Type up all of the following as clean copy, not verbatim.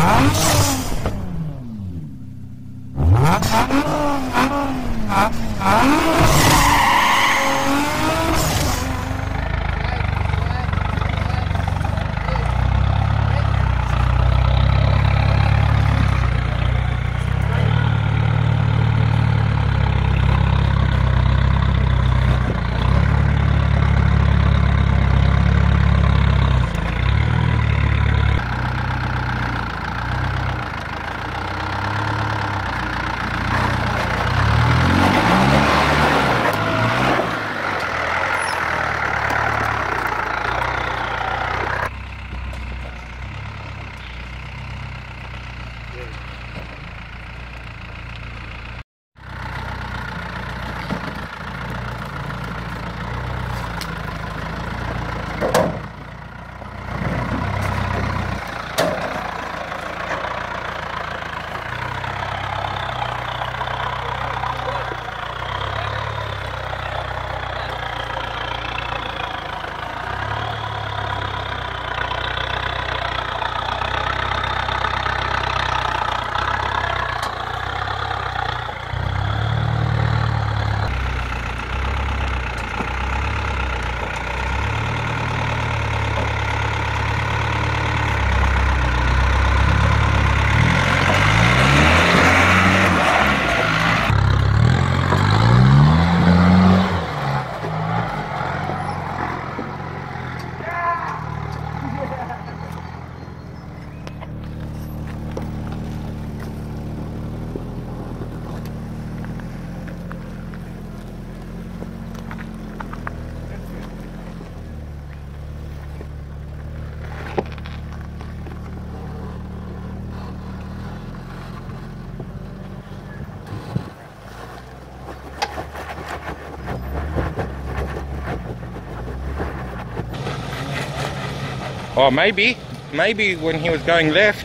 Oh, maybe when he was going left.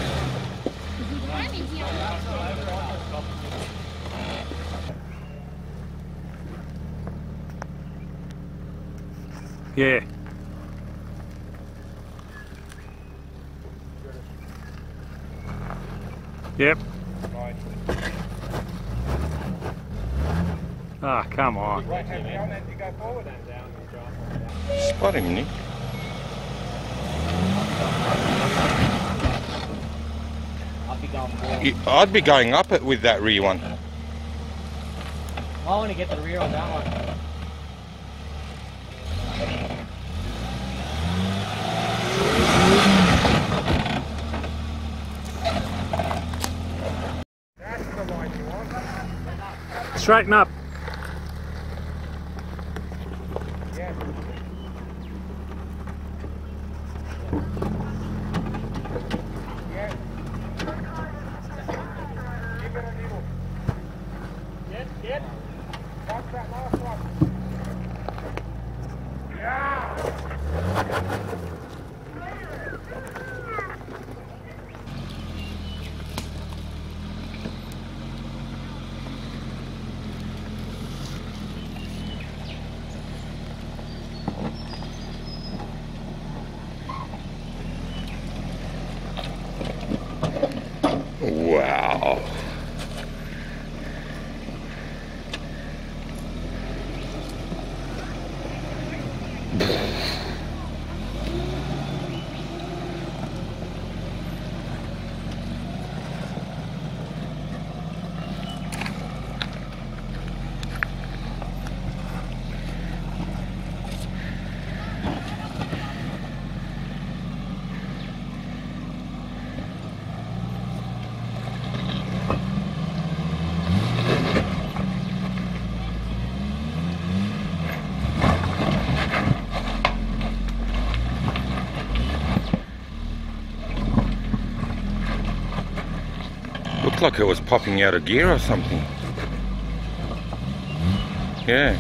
Yeah. Yep. Ah, come on. Spot him, Nick. I'd be going up it with that rear one. I want to get the rear on that one. That's the line you want. Straighten up. Yeah. Get. Watch that last one. Yeah. Wow. Looked like it was popping out of gear or something. Yeah.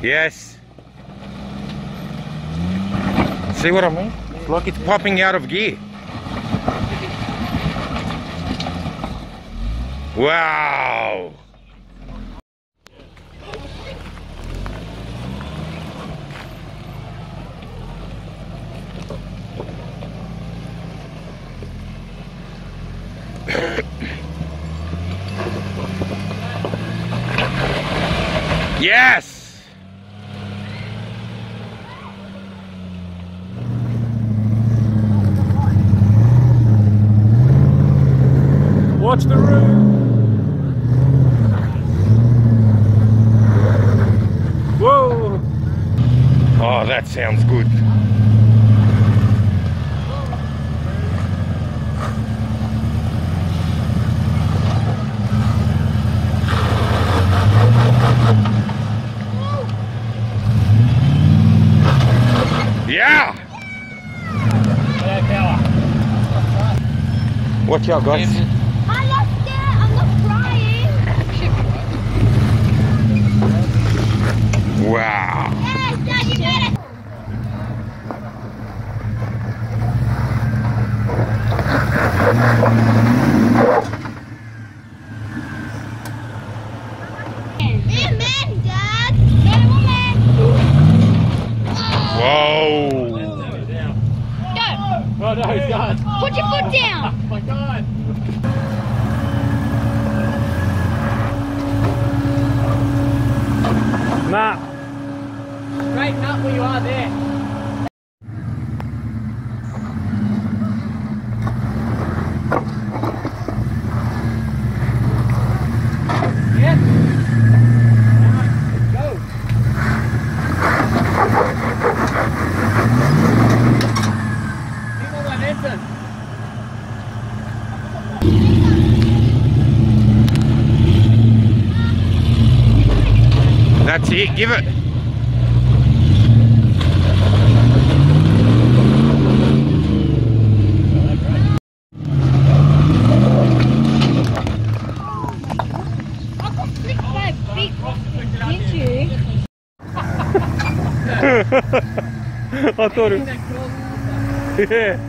Yes. See what I mean? It's like it's popping out of gear. Wow. Yes. Watch the road. Whoa. Oh, that sounds good. Yeah! Watch out, guys. I lost it. I'm not crying. Wow. Yes, Dad, you did it. Man, Dad. Man, woman. Whoa. Go. Oh no, he's gone. Put your foot down. Oh my god. Nah. Straighten up where you are there. Yes. Now, go. Keep on momentum. That's it, give it. I got flicked by a big didn't you? I thought it. Yeah.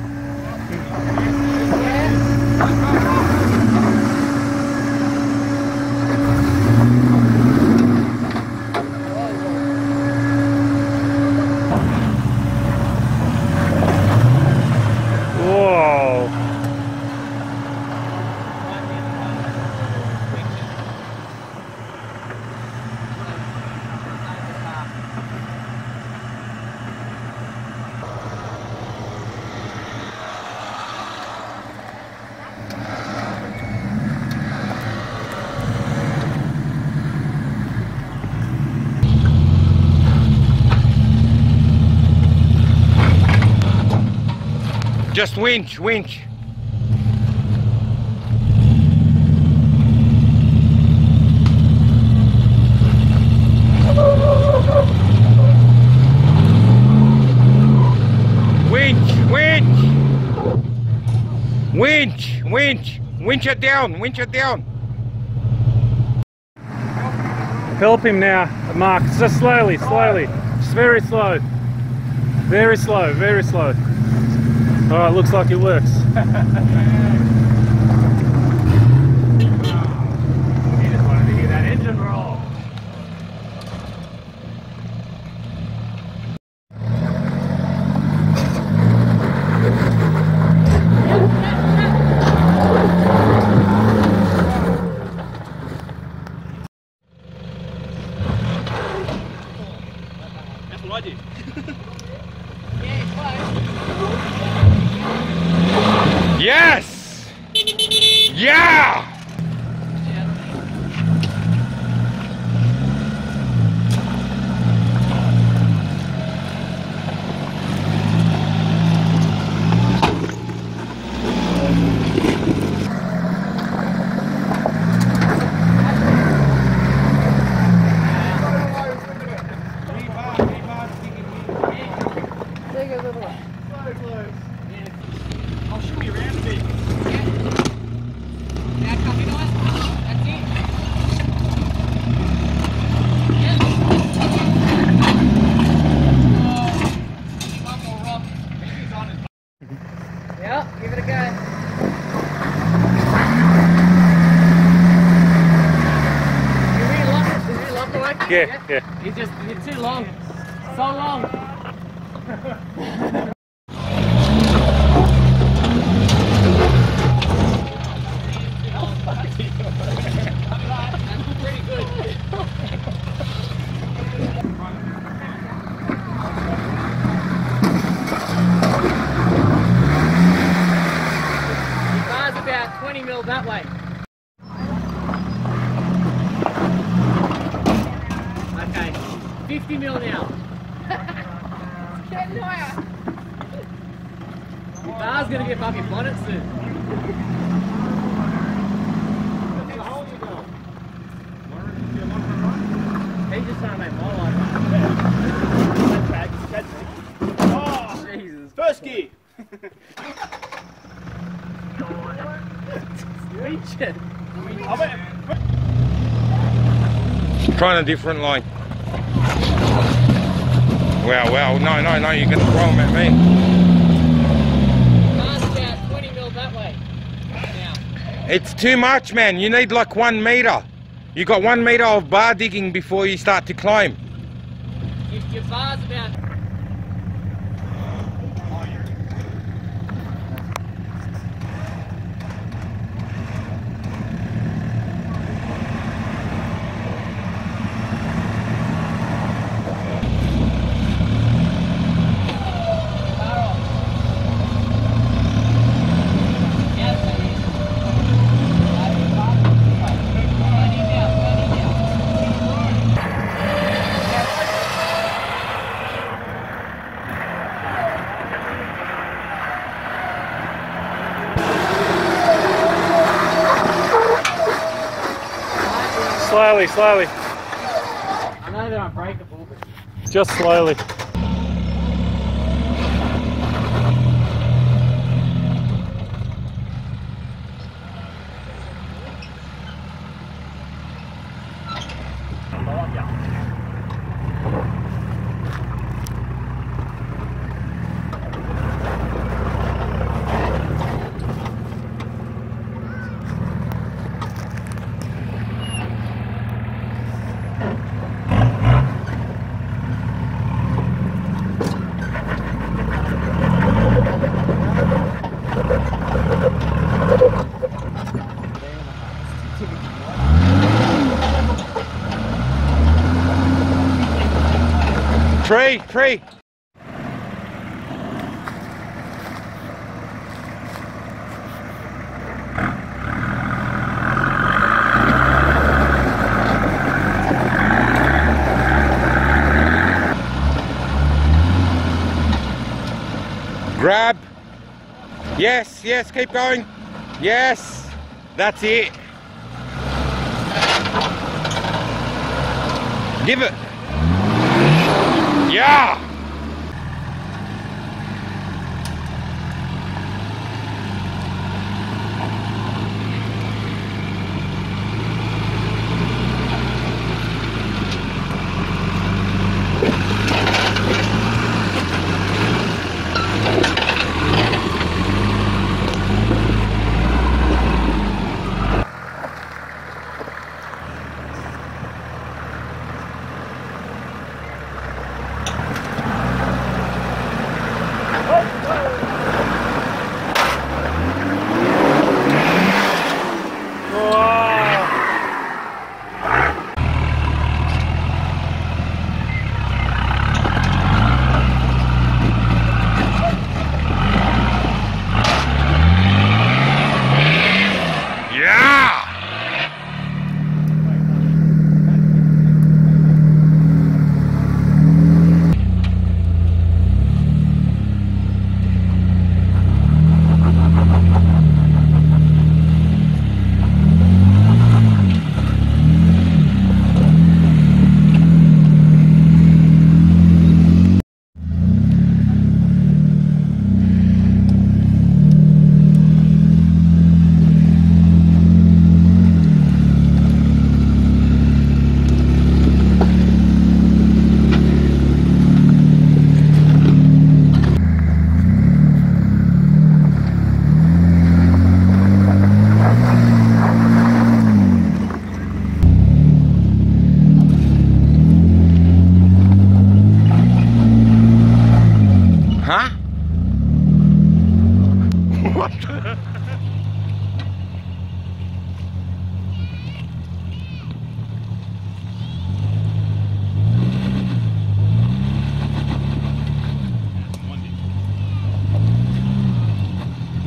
Whoa. Just winch, winch. Winch, winch. Winch, winch. Winch it down, winch it down. Help him now, Mark. Just slowly, slowly. Just very slow. Very slow, very slow. Alright, looks like it works. You just wanted to hear that engine roll. That's what I did. Yeah, close. Yes! Yeah. He's just too long. So long. Pretty good. The car's about 20 mil that way. Okay, 50 mil now. Getting higher. The car's gonna get fucking bonnet soon. He's just trying to make my life. Oh, Jesus. first gear. Reach it. Trying a different line. Well, no, you can throw them at me. Car's about 20 mil that way. Now. It's too much, man. You need like 1 meter. You got 1 meter of bar digging before you start to climb. Your bar's about. Slowly. I know they're unbreakable, but. Just slowly. Tree. Grab. Yes, keep going. Yes, that's it. Give it. Yeah.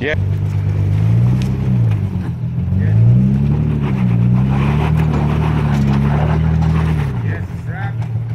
Yeah. Yes, strap.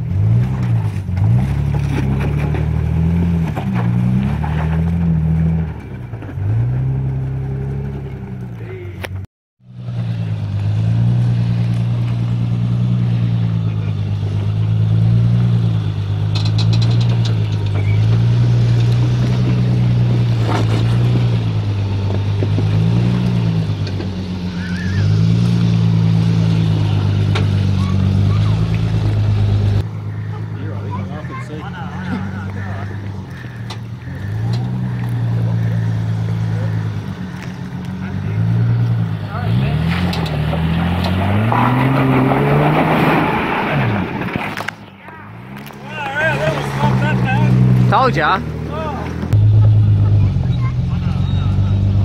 Told ya.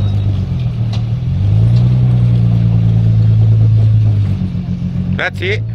That's it.